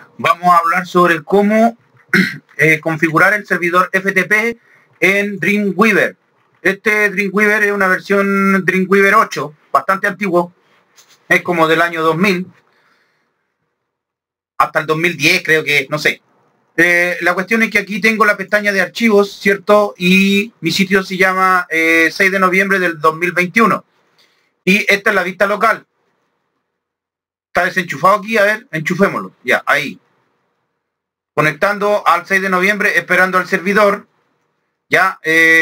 Vamos a hablar sobre cómo configurar el servidor FTP en Dreamweaver. Este Dreamweaver es una versión Dreamweaver 8, bastante antiguo, es como del año 2000, hasta el 2010 creo que, no sé. La cuestión es que aquí tengo la pestaña de archivos, ¿cierto? Y mi sitio se llama 6 de noviembre del 2021. Y esta es la vista local. Está desenchufado aquí, a ver, enchufémoslo. Ya, ahí. Conectando al 6 de noviembre, esperando al servidor. Ya,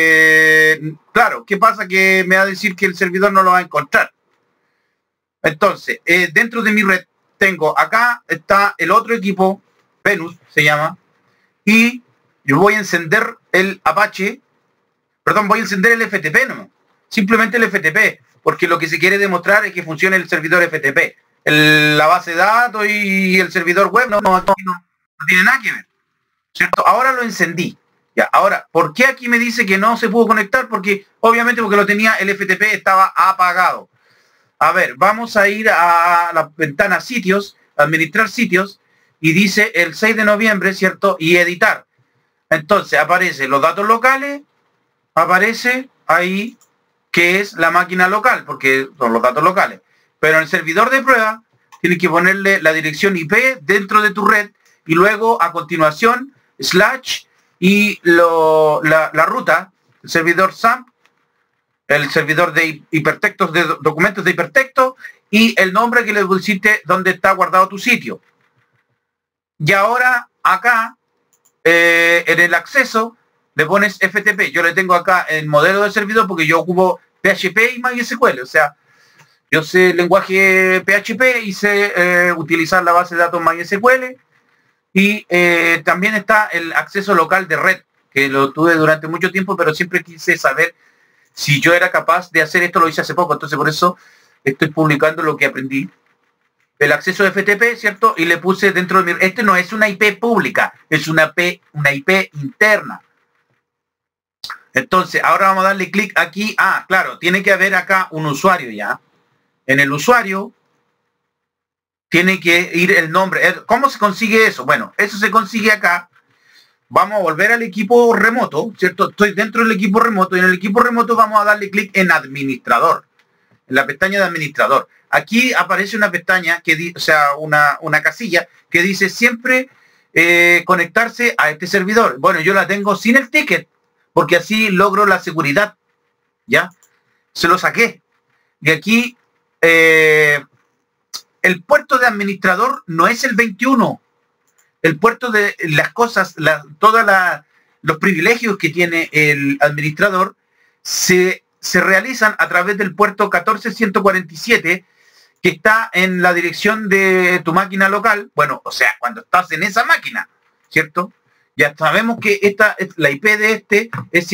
claro, ¿qué pasa? Que me va a decir que el servidor no lo va a encontrar. Entonces, dentro de mi red tengo, acá está el otro equipo, Venus se llama, y yo voy a encender el Apache, perdón, voy a encender el FTP, no, simplemente el FTP, porque lo que se quiere demostrar es que funcione el servidor FTP. La base de datos y el servidor web no tiene nada que ver, ¿cierto? Ahora lo encendí. Ya, ahora, ¿por qué aquí me dice que no se pudo conectar? Porque, obviamente, porque lo tenía, el FTP estaba apagado. A ver, vamos a ir a la ventana sitios, administrar sitios, y dice el 6 de noviembre, ¿cierto? Y editar. Entonces, aparecen los datos locales, aparece ahí que es la máquina local, porque son los datos locales. Pero en el servidor de prueba, tienes que ponerle la dirección IP dentro de tu red, y luego, a continuación, slash, y la ruta, el servidor SAMP, el servidor de hipertextos, de documentos de hipertexto, y el nombre que le pusiste donde está guardado tu sitio. Y ahora, acá, en el acceso, le pones FTP. Yo le tengo acá el modelo de servidor porque yo ocupo PHP y MySQL. O sea, yo sé el lenguaje PHP y sé utilizar la base de datos MySQL. Y también está el acceso local de red, que lo tuve durante mucho tiempo, pero siempre quise saber si yo era capaz de hacer esto. Lo hice hace poco, entonces por eso estoy publicando lo que aprendí. El acceso de FTP, ¿cierto? Y le puse dentro de mi... Este no es una IP pública, es una IP interna. Entonces, ahora vamos a darle clic aquí. Ah, claro, tiene que haber acá un usuario ya. En el usuario tiene que ir el nombre. ¿Cómo se consigue eso? Bueno, eso se consigue acá. Vamos a volver al equipo remoto, ¿cierto? Estoy dentro del equipo remoto y en el equipo remoto vamos a darle clic en administrador, en la pestaña de administrador. Aquí aparece una pestaña, o sea, una casilla que dice siempre conectarse a este servidor. Bueno, yo la tengo sin el ticket, porque así logro la seguridad, ¿ya? Se lo saqué. Y aquí el puerto de administrador no es el 21. El puerto de las cosas, todos los privilegios que tiene el administrador se realizan a través del puerto 14147, que está en la dirección de tu máquina local. Bueno, o sea, cuando estás en esa máquina, ¿cierto? Ya sabemos que la IP de este es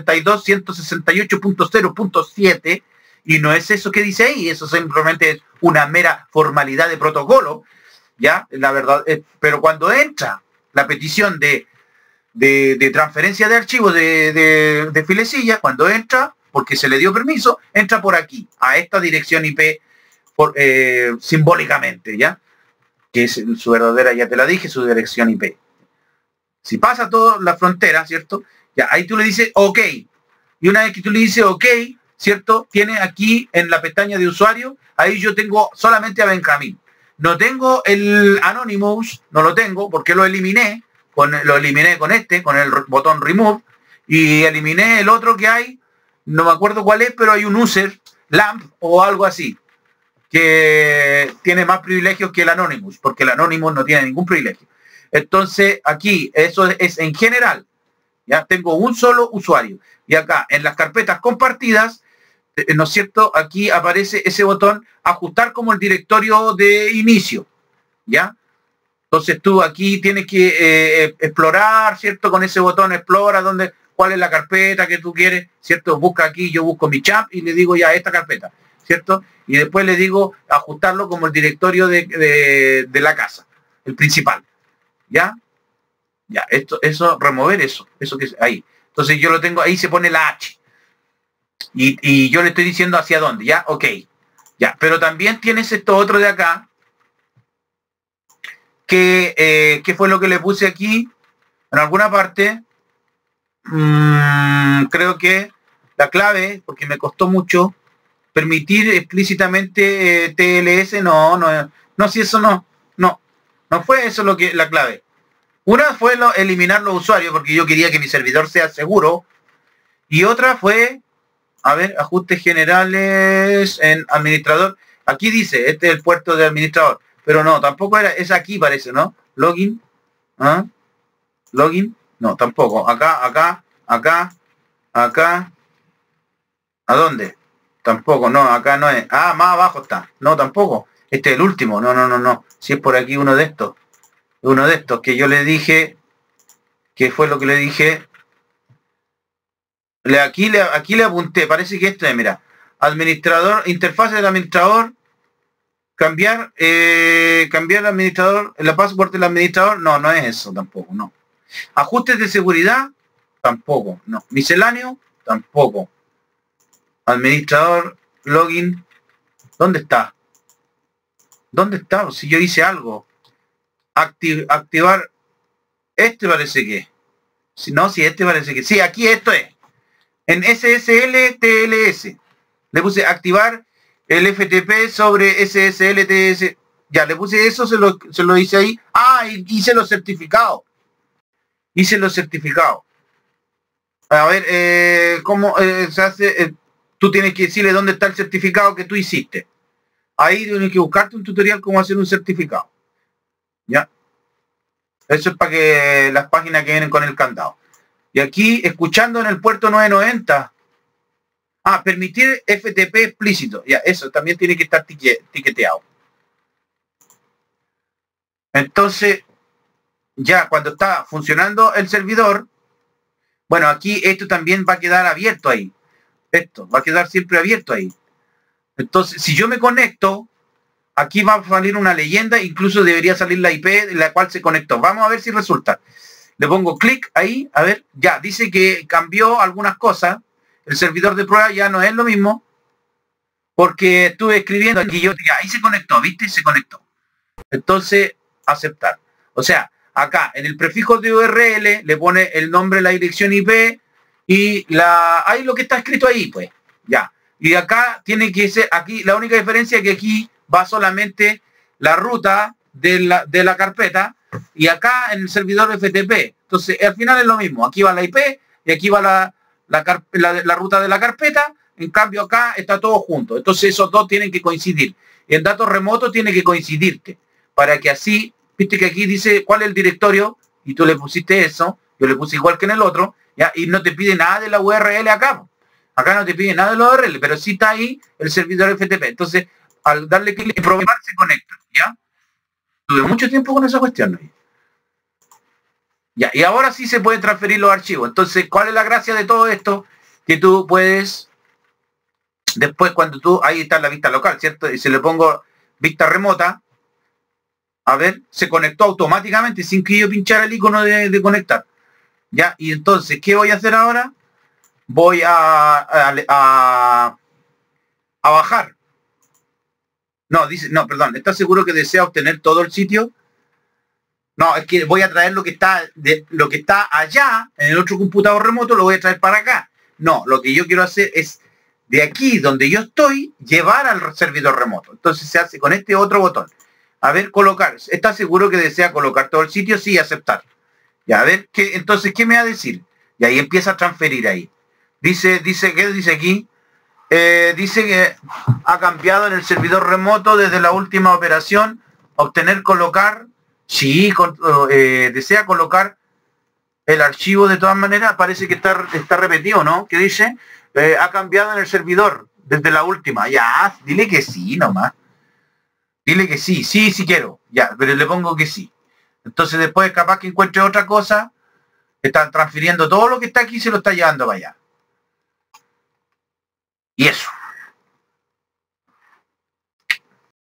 192.168.0.7 y no es eso que dice ahí, eso simplemente es una mera formalidad de protocolo, ¿ya? La verdad, pero cuando entra la petición de transferencia de archivos de filecilla, cuando entra, porque se le dio permiso, entra por aquí, a esta dirección IP simbólicamente, ¿ya? Que es su verdadera, ya te la dije, su dirección IP. Si pasa toda la frontera, ¿cierto? Ya, ahí tú le dices OK. Y una vez que tú le dices OK, ¿cierto? Tiene aquí en la pestaña de usuario, ahí yo tengo solamente a Benjamín. No tengo el Anonymous, no lo tengo porque lo eliminé con el botón Remove, y eliminé el otro que hay, no me acuerdo cuál es, pero hay un user, LAMP o algo así, que tiene más privilegios que el Anonymous, porque el Anonymous no tiene ningún privilegio. Entonces, aquí, eso es en general. Ya tengo un solo usuario. Y acá, en las carpetas compartidas, ¿no es cierto? Aquí aparece ese botón, ajustar como el directorio de inicio. ¿Ya? Entonces tú aquí tienes que explorar, ¿cierto? Con ese botón, explora cuál es la carpeta que tú quieres, ¿cierto? Busca aquí, yo busco mi chat y le digo ya esta carpeta, ¿cierto? Y después le digo ajustarlo como el directorio de la casa, el principal. ¿Ya? Ya, remover eso que es ahí. Entonces yo lo tengo, ahí se pone la H. Y yo le estoy diciendo hacia dónde, ¿ya? Ok. Ya, pero también tienes esto otro de acá, ¿Qué fue lo que le puse aquí? En alguna parte, creo que la clave, porque me costó mucho, permitir explícitamente TLS, no, si eso no fue eso lo que la clave. Una fue eliminar los usuarios, porque yo quería que mi servidor sea seguro, y otra fue, a ver, ajustes generales en administrador. Aquí dice, este es el puerto de administrador, pero no, tampoco era, es aquí parece, ¿no? Login, ¿ah? Login, no, tampoco. Acá, ¿a dónde? Tampoco, no, acá no es. Ah, más abajo está. No, tampoco. Este es el último. No. Si es por aquí uno de estos. Uno de estos que yo le dije. ¿Qué fue lo que le dije? Aquí le apunté. Parece que esto es, mira. Administrador, interfaz del administrador. Cambiar el administrador, la password del administrador. No es eso tampoco, no. Ajustes de seguridad. Tampoco, no. Misceláneo. Tampoco. Administrador, login. ¿Dónde está? ¿Dónde está? Si yo hice algo. Activar. Este parece que. Si este parece que. Sí, aquí esto es. En SSL TLS. Le puse activar el FTP sobre SSL TLS. Ya, le puse eso, se lo hice ahí. Ah, y hice los certificados. Hice los certificados. A ver, ¿cómo se hace? Tú tienes que decirle dónde está el certificado que tú hiciste. Ahí tienes que buscarte un tutorial cómo hacer un certificado. ¿Ya? Eso es para que las páginas que vienen con el candado. Y aquí, escuchando en el puerto 990. Ah, permitir FTP explícito. Ya, eso también tiene que estar tiqueteado. Entonces, ya cuando está funcionando el servidor, bueno, aquí esto también va a quedar abierto ahí. Esto va a quedar siempre abierto ahí. Entonces, si yo me conecto, aquí va a salir una leyenda, incluso debería salir la IP de la cual se conectó. Vamos a ver si resulta. Le pongo clic ahí, a ver, ya, dice que cambió algunas cosas. El servidor de prueba ya no es lo mismo, porque estuve escribiendo aquí, ya, ahí se conectó, ¿viste? Se conectó. Entonces, aceptar. O sea, acá, en el prefijo de URL, le pone el nombre, la dirección IP, y ahí lo que está escrito ahí, pues, ya. Y acá tiene que ser, aquí, la única diferencia es que aquí va solamente la ruta de la carpeta, y acá en el servidor FTP. Entonces, al final es lo mismo. Aquí va la IP, y aquí va la ruta de la carpeta. En cambio, acá está todo junto. Entonces, esos dos tienen que coincidir. Y en datos remotos tiene que coincidirte. Para que así, viste que aquí dice cuál es el directorio, y tú le pusiste eso, yo le puse igual que en el otro, ¿ya? Y no te pide nada de la URL acá. Acá no te pide nada de la URL, pero sí está ahí el servidor FTP. Entonces, al darle clic en programar, se conecta, ¿ya? Tuve mucho tiempo con esa cuestión, ¿no? Ya, y ahora sí se pueden transferir los archivos. Entonces, ¿cuál es la gracia de todo esto? Que tú puedes, después cuando ahí está la vista local, ¿cierto? Y si le pongo vista remota, a ver, se conectó automáticamente sin que yo pinchara el icono de conectar. Ya, y entonces, ¿qué voy a hacer ahora? Voy a bajar. No, dice, no, perdón, ¿estás seguro que desea obtener todo el sitio? No, es que voy a traer lo que está allá, en el otro computador remoto, lo voy a traer para acá. No, lo que yo quiero hacer es, de aquí donde yo estoy, llevar al servidor remoto. Entonces se hace con este otro botón. A ver, colocar. ¿Está seguro que desea colocar todo el sitio? Sí, aceptar. Ya, a ver, entonces, ¿qué me va a decir? Y ahí empieza a transferir ahí. ¿Qué dice aquí? Dice que ha cambiado en el servidor remoto desde la última operación. Obtener, colocar. Sí, desea colocar el archivo de todas maneras. Parece que está repetido, ¿no? ¿Qué dice? Ha cambiado en el servidor desde la última. Ya, dile que sí nomás. Dile que sí, sí quiero. Ya, pero le pongo que sí. Entonces después capaz que encuentre otra cosa. Están transfiriendo todo lo que está aquí y se lo está llevando para allá. Y eso.